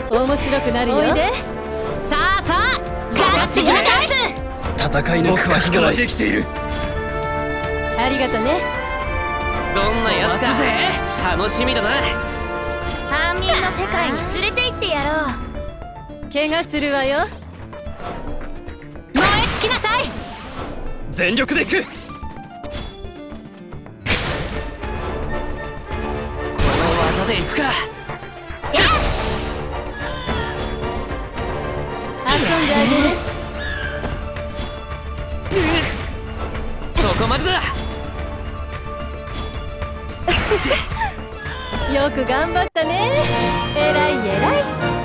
面白くなるよ。おいで。さあさあ、ガラスに戦いの覚悟はできている。 ありがとね。 どんなやつか楽しみだな。 半身の世界に連れて行ってやろう。怪我するわよ。燃え尽きなさい。 全力でいく。 この技でいくか。 遊んであげる。 そこまでだ。 よく頑張ったね。えらいえらい。